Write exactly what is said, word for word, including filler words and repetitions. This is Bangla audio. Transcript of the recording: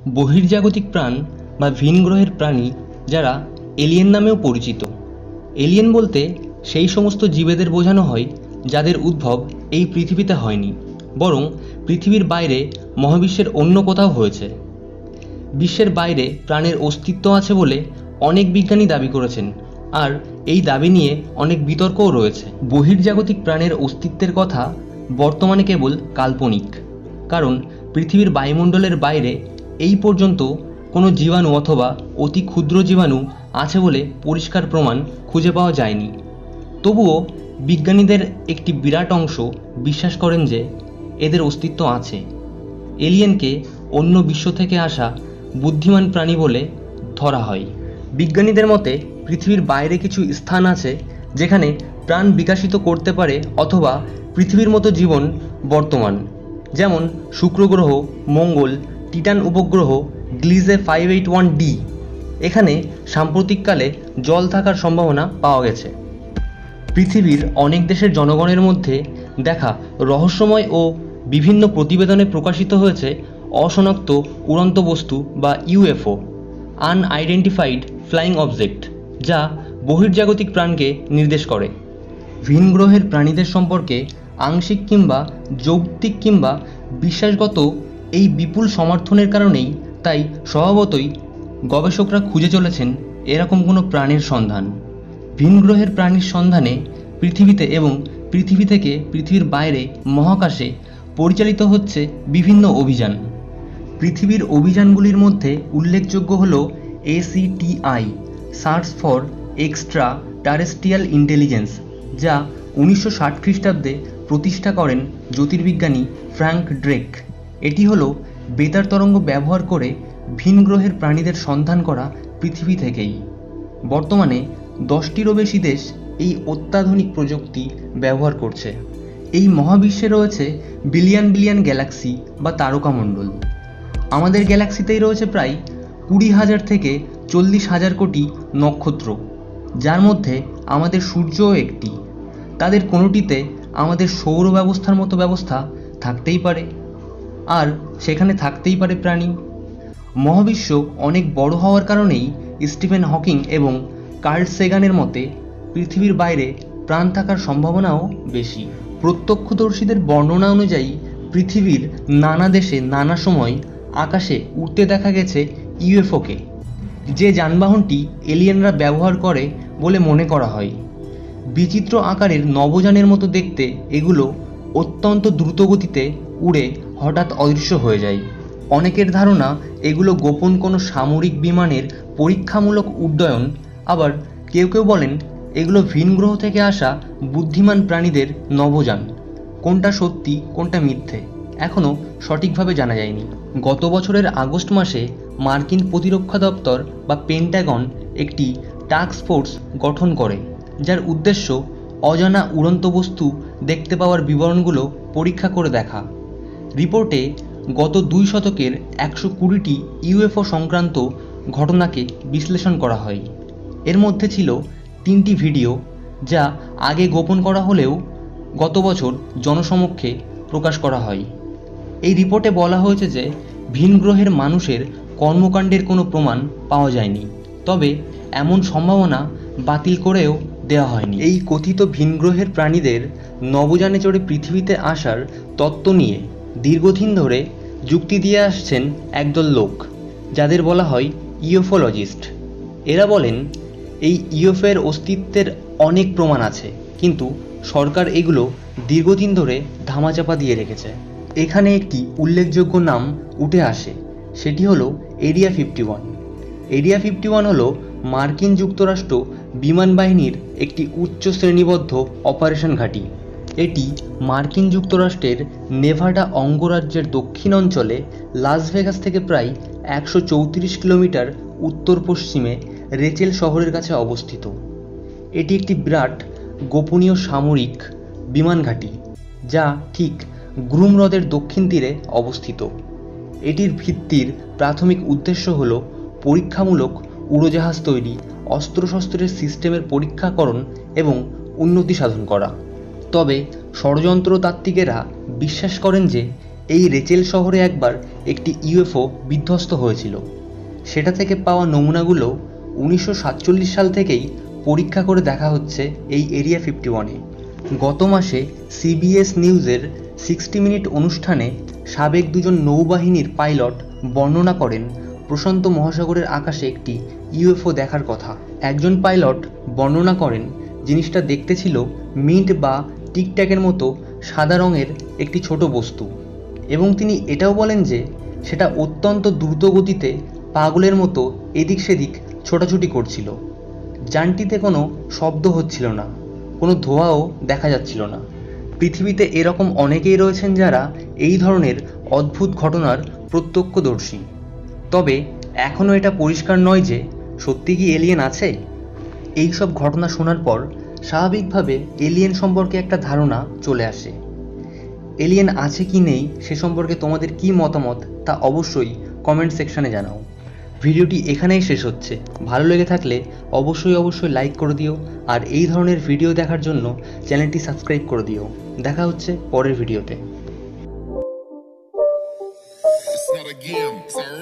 বহির্জাগতিক প্রাণ বা ভিন গ্রহের প্রাণী যারা এলিয়েন নামেও পরিচিত। এলিয়েন বলতে সেই সমস্ত জীবেদের বোঝানো হয় যাদের উদ্ভব এই পৃথিবীতে হয়নি, বরং পৃথিবীর বাইরে মহাবিশ্বের অন্য কোথাও হয়েছে। বিশ্বের বাইরে প্রাণের অস্তিত্ব আছে বলে অনেক বিজ্ঞানী দাবি করেছেন, আর এই দাবি নিয়ে অনেক বিতর্কও রয়েছে। বহির্জাগতিক প্রাণের অস্তিত্বের কথা বর্তমানে কেবল কাল্পনিক, কারণ পৃথিবীর বায়ুমণ্ডলের বাইরে এই পর্যন্ত কোনো জীবাণু অথবা অতি ক্ষুদ্র জীবাণু আছে বলে পরিষ্কার প্রমাণ খুঁজে পাওয়া যায়নি। তবুও বিজ্ঞানীদের একটি বিরাট অংশ বিশ্বাস করেন যে এদের অস্তিত্ব আছে। এলিয়েনকে অন্য বিশ্ব থেকে আসা বুদ্ধিমান প্রাণী বলে ধরা হয়। বিজ্ঞানীদের মতে পৃথিবীর বাইরে কিছু স্থান আছে যেখানে প্রাণ বিকশিত করতে পারে অথবা পৃথিবীর মতো জীবন বর্তমান, যেমন শুক্র গ্রহ, মঙ্গল, টিটান উপগ্রহ, Gliese five eight one d. এখানে সাম্প্রতিককালে জল থাকার সম্ভাবনা পাওয়া গেছে। পৃথিবীর অনেক দেশের জনগণের মধ্যে দেখা রহস্যময় ও বিভিন্ন প্রতিবেদনে প্রকাশিত হয়েছে অশনাক্ত উড়ন্ত বস্তু বা ইউএফও, আনআইডেন্টিফাইড ফ্লাইং অবজেক্ট, যা বহির্জাগতিক প্রাণকে নির্দেশ করে। ভিন গ্রহের প্রাণীদের সম্পর্কে আংশিক কিংবা যৌক্তিক কিংবা বিশ্বাসগত এই বিপুল সমর্থনের কারণেই তাই স্বভাবতই গবেষকরা খুঁজে চলেছেন এরকম কোনো প্রাণীর সন্ধান। ভিন গ্রহের প্রাণীর সন্ধানে পৃথিবীতে এবং পৃথিবী থেকে পৃথিবীর বাইরে মহাকাশে পরিচালিত হচ্ছে বিভিন্ন অভিযান। পৃথিবীর অভিযানগুলির মধ্যে উল্লেখযোগ্য হল SETI, search for extraterrestrial intelligence, যা উনিশশো ষাট খ্রিস্টাব্দে প্রতিষ্ঠা করেন জ্যোতির্বিজ্ঞানী ফ্র্যাঙ্ক ড্রেক। এটি হলো বেতার তরঙ্গ ব্যবহার করে ভিন গ্রহের প্রাণীদের সন্ধান করা পৃথিবী থেকেই। বর্তমানে দশটিরও বেশি দেশ এই অত্যাধুনিক প্রযুক্তি ব্যবহার করছে। এই মহাবিশ্বে রয়েছে বিলিয়ন বিলিয়ন গ্যালাক্সি বা তারকামণ্ডল। আমাদের গ্যালাক্সিতেই রয়েছে প্রায় কুড়ি হাজার থেকে চল্লিশ হাজার কোটি নক্ষত্র, যার মধ্যে আমাদের সূর্যও একটি। তাদের কোনোটিতে আমাদের সৌর ব্যবস্থার মতো ব্যবস্থা থাকতেই পারে, আর সেখানে থাকতেই পারে প্রাণী। মহাবিশ্ব অনেক বড় হওয়ার কারণেই স্টিফেন হকিং এবং কার্ল সেগানের মতে পৃথিবীর বাইরে প্রাণ থাকার সম্ভাবনাও বেশি। প্রত্যক্ষদর্শীদের বর্ণনা অনুযায়ী পৃথিবীর নানা দেশে নানা সময় আকাশে উড়তে দেখা গেছে ইউএফওকে, যে যানবাহনটি এলিয়েনরা ব্যবহার করে বলে মনে করা হয়। বিচিত্র আকারের নবযানের মতো দেখতে এগুলো অত্যন্ত দ্রুতগতিতে উড়ে হঠাৎ অদৃশ্য হয়ে যায়। অনেকের ধারণা এগুলো গোপন কোনো সামরিক বিমানের পরীক্ষামূলক উড্ডয়ন, আবার কেউ কেউ বলেন এগুলো ভিন গ্রহ থেকে আসা বুদ্ধিমান প্রাণীদের নবযান। কোনটা সত্যি কোনটা মিথ্যে এখনও সঠিকভাবে জানা যায়নি। গত বছরের আগস্ট মাসে মার্কিন প্রতিরক্ষা দপ্তর বা পেন্টাগন একটি টাস্ক ফোর্স গঠন করে, যার উদ্দেশ্য অজানা উড়ন্ত বস্তু দেখতে পাওয়ার বিবরণগুলো পরীক্ষা করে দেখা। রিপোর্টে গত দুই শতকের একশো কুড়িটি ইউএফও সংক্রান্ত ঘটনাকে বিশ্লেষণ করা হয়। এর মধ্যে ছিল তিনটি ভিডিও, যা আগে গোপন করা হলেও গত বছর জনসমক্ষে প্রকাশ করা হয়। এই রিপোর্টে বলা হয়েছে যে ভিন গ্রহের মানুষের কর্মকাণ্ডের কোনো প্রমাণ পাওয়া যায়নি, তবে এমন সম্ভাবনা বাতিল করেও দেওয়া হয়নি। এই কথিত ভিন গ্রহের প্রাণীদের নবযানে চড়ে পৃথিবীতে আসার তত্ত্ব নিয়ে দীর্ঘদিন ধরে যুক্তি দিয়ে আসছেন একদল লোক, যাদের বলা হয় ইউএফোলজিস্ট। এরা বলেন এই ইউএফওর অস্তিত্বের অনেক প্রমাণ আছে, কিন্তু সরকার এগুলো দীর্ঘদিন ধরে ধামাচাপা দিয়ে রেখেছে। এখানে একটি উল্লেখযোগ্য নাম উঠে আসে, সেটি হলো area fifty one. Area fifty one হলো মার্কিন যুক্তরাষ্ট্র বিমান বাহিনীর একটি উচ্চ শ্রেণীবদ্ধ অপারেশন ঘাঁটি। এটি মার্কিন যুক্তরাষ্ট্রের নেভাডা অঙ্গরাজ্যের দক্ষিণ অঞ্চলে লাস ভেগাস থেকে প্রায় একশো চৌত্রিশ কিলোমিটার উত্তর পশ্চিমে রেচেল শহরের কাছে অবস্থিত। এটি একটি বিরাট গোপনীয় সামরিক বিমান ঘাঁটি, যা ঠিক গ্রুম হ্রদের দক্ষিণ তীরে অবস্থিত। এটির ভিত্তির প্রাথমিক উদ্দেশ্য হল পরীক্ষামূলক উড়োজাহাজ তৈরি, অস্ত্রশস্ত্রের সিস্টেমের পরীক্ষাকরণ এবং উন্নতি সাধন করা। তবে ষড়যন্ত্রতাত্ত্বিকেরা বিশ্বাস করেন যে এই রেচেল শহরে একবার একটি ইউএফও বিধ্বস্ত হয়েছিল। সেটা থেকে পাওয়া নমুনাগুলো উনিশশো সাতচল্লিশ সাল থেকেই পরীক্ষা করে দেখা হচ্ছে এই এরিয়া ফিফটি ওয়ানে। গত মাসে সিবিএস নিউজের সিক্সটি মিনিট অনুষ্ঠানে সাবেক দুজন নৌবাহিনীর পাইলট বর্ণনা করেন প্রশান্ত মহাসাগরের আকাশে একটি ইউএফও দেখার কথা। একজন পাইলট বর্ণনা করেন জিনিসটা দেখতে ছিল মিন্ট বা টিকট্যাকের মতো সাদা রঙের একটি ছোট বস্তু, এবং তিনি এটাও বলেন যে সেটা অত্যন্ত দ্রুত গতিতে পাগলের মতো এদিক সেদিক ছোটাছুটি করছিল। যানটিতে কোনো শব্দ হচ্ছিল না, কোনো ধোঁয়াও দেখা যাচ্ছিল না। পৃথিবীতে এরকম অনেকেই রয়েছেন যারা এই ধরনের অদ্ভুত ঘটনার প্রত্যক্ষদর্শী। তবে এখনও এটা পরিষ্কার নয় যে সত্যি কি এলিয়েন আছে। এই সব ঘটনা শোনার পর স্বাভাবিকভাবে এলিয়েন সম্পর্কে একটা ধারণা চলে আসে। এলিয়েন আছে কি নেই সে সম্পর্কে তোমাদের কি মতামত তা অবশ্যই কমেন্ট সেকশানে জানাও। ভিডিওটি এখানেই শেষ হচ্ছে। ভালো লেগে থাকলে অবশ্যই অবশ্যই লাইক করে দিও, আর এই ধরনের ভিডিও দেখার জন্য চ্যানেলটি সাবস্ক্রাইব করে দিও। দেখা হচ্ছে পরের ভিডিওতে।